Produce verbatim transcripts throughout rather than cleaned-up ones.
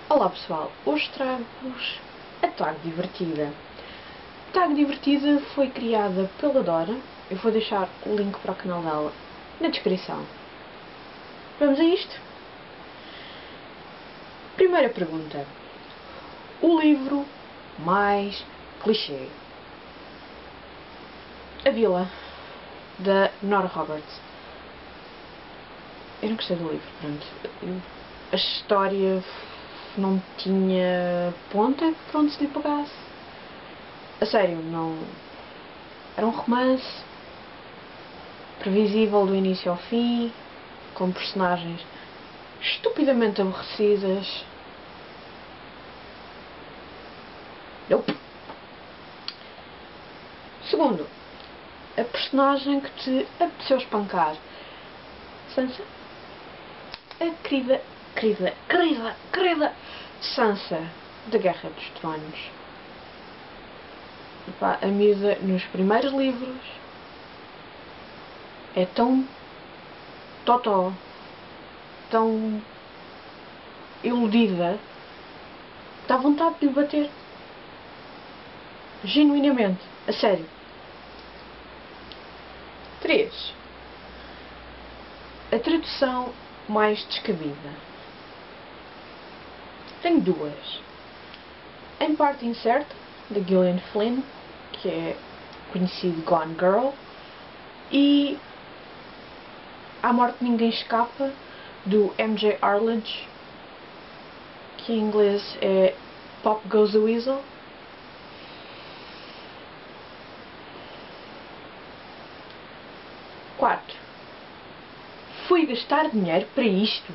Olá pessoal, hoje trago-vos a Tag Divertida. A Tag Divertida foi criada pela Dora, eu vou deixar o link para o canal dela na descrição. Vamos a isto? Primeira pergunta. O livro mais clichê? A Vila, da Nora Roberts. Eu não gostei do livro, pronto. A história não tinha ponta para onde se lhe pegasse. A sério, não... Era um romance previsível do início ao fim, com personagens estupidamente aborrecidas. Nope. Segundo, a personagem que te apeteceu espancar. Sansa. A querida, querida, querida, querida Sansa da Guerra dos Tronos. Epá, a miúda nos primeiros livros é tão totó, tão iludida, dá vontade de lhe bater. Genuinamente, a sério. três. A tradução mais descabida. Tenho duas. Em Parte Incerta, de Gillian Flynn, que é conhecido Gone Girl, e À Morte Ninguém Escapa, do M J Arledge, que em inglês é Pop Goes the Weasel. quatro. Fui gastar dinheiro para isto.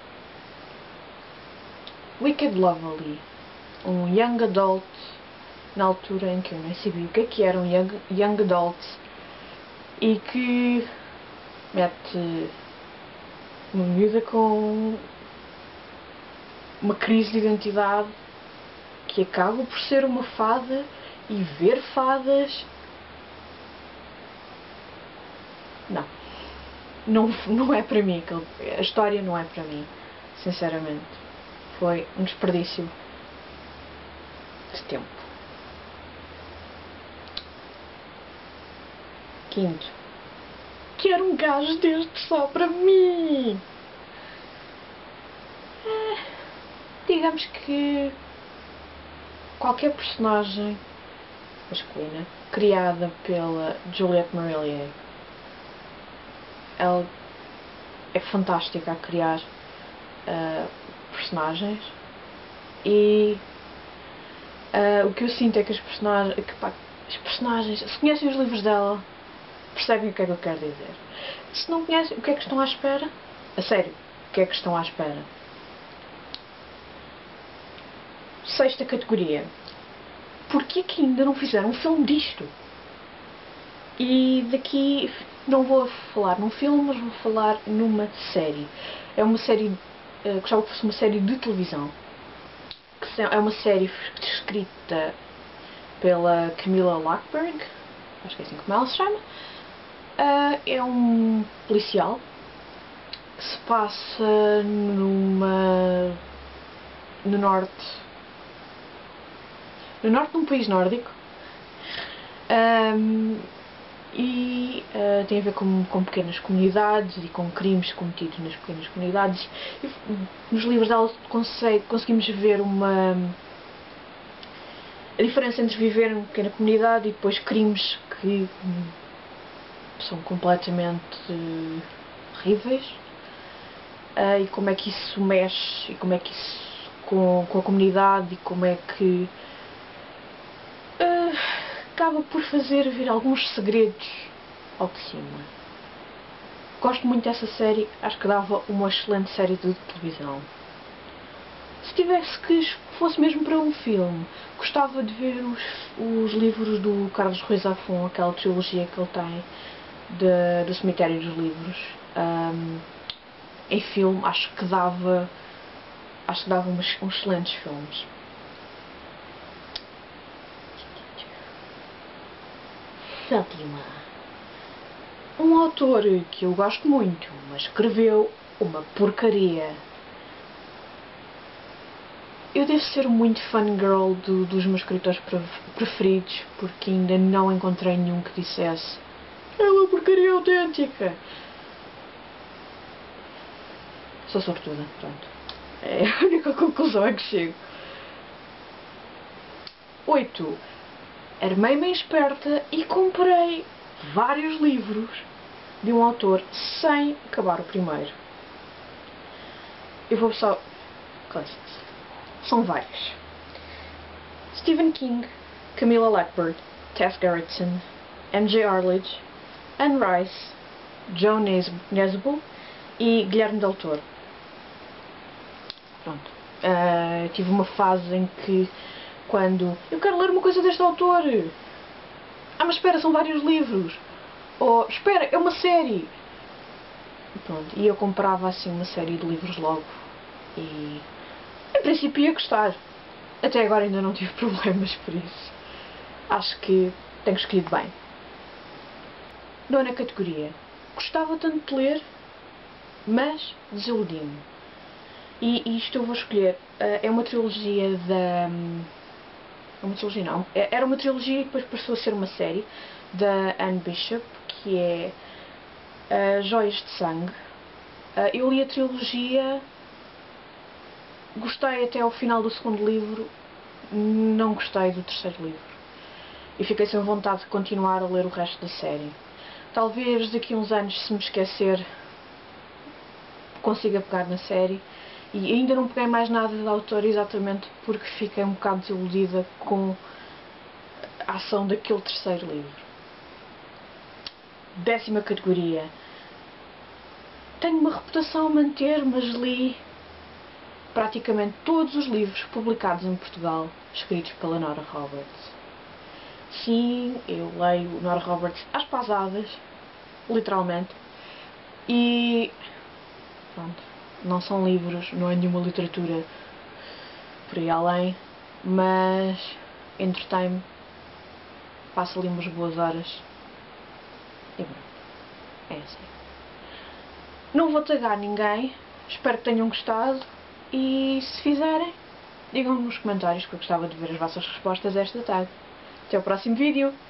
Wicked Lovely, um young adult, na altura em que eu nem sabia o que é que era um young, young adult, e que mete uma miúda com uma crise de identidade, que acaba por ser uma fada e ver fadas. Não. Não, não é para mim, a história não é para mim, sinceramente. Foi um desperdício de tempo. Quinto. Quero um gajo deste só para mim! É, digamos que qualquer personagem masculina criada pela Juliette Marillier, ela é fantástica a criar uh, personagens, e uh, o que eu sinto é que, as personagens, que pá, as personagens, se conhecem os livros dela, percebem o que é que eu quero dizer. Se não conhecem, o que é que estão à espera? A sério, o que é que estão à espera? Sexta categoria. Porquê que ainda não fizeram um filme disto? E daqui não vou falar num filme, mas vou falar numa série. É uma série, uh, gostava que fosse uma série de televisão. Que é uma série escrita pela Camilla Lackberg, acho que é assim como ela se chama. Uh, é um policial que se passa numa... no norte... no norte de um país nórdico. Um, e uh, tem a ver com, com pequenas comunidades e com crimes cometidos nas pequenas comunidades. E, nos livros dela consegue, conseguimos ver uma a diferença entre viver numa pequena comunidade e depois crimes que hum, são completamente uh, horríveis, uh, e como é que isso mexe, e como é que isso com, com a comunidade, e como é que uh, acaba por fazer vir alguns segredos ao de cima. Gosto muito dessa série, acho que dava uma excelente série de televisão. Se tivesse que fosse mesmo para um filme, gostava de ver os, os livros do Carlos Ruiz Zafón, aquela trilogia que ele tem de, do Cemitério dos Livros. Um, em filme, acho que dava acho que dava uns, uns excelentes filmes. Sétima. Um autor que eu gosto muito, mas escreveu uma porcaria. eu devo ser muito fangirl do, dos meus escritores preferidos, porque ainda não encontrei nenhum que dissesse é uma porcaria autêntica. Sou sortuda, pronto. É a única conclusão a que chego. oito. Armei-me bem esperta e comprei vários livros de um autor sem acabar o primeiro. Eu vou só... Clássicos. São vários. Stephen King, Camilla Lackberg, Tess Gerritsen, M J Arledge, Anne Rice, Joe Nesbo e Guilherme Del Toro. Pronto. Uh, tive uma fase em que quando eu quero ler uma coisa deste autor, ah, mas espera, são vários livros, ou espera, é uma série. Pronto, e eu comprava assim uma série de livros logo e em princípio ia gostar. Até agora ainda não tive problemas por isso. Acho que tenho escolhido bem. Nona categoria. Gostava tanto de ler, mas desiludi-me. E isto eu vou escolher. Uh, é uma trilogia da... É uma trilogia não. Era uma trilogia e depois passou a ser uma série da Anne Bishop, que é uh, Joias de Sangue. Uh, eu li a trilogia, gostei até ao final do segundo livro, não gostei do terceiro livro. E fiquei sem vontade de continuar a ler o resto da série. Talvez daqui a uns anos, se me esquecer, consiga pegar na série. E ainda não peguei mais nada da autora exatamente porque fiquei um bocado desiludida com a ação daquele terceiro livro. Décima categoria. Tenho uma reputação a manter, mas li praticamente todos os livros publicados em Portugal, escritos pela Nora Roberts. Sim, eu leio Nora Roberts às pasadas, literalmente. E pronto. Não são livros, não é nenhuma literatura por aí além, mas entretém-me, passo ali umas boas horas e pronto, é assim. Não vou tagar ninguém, espero que tenham gostado e se fizerem, digam-me nos comentários que eu gostava de ver as vossas respostas a esta tag. Até ao próximo vídeo!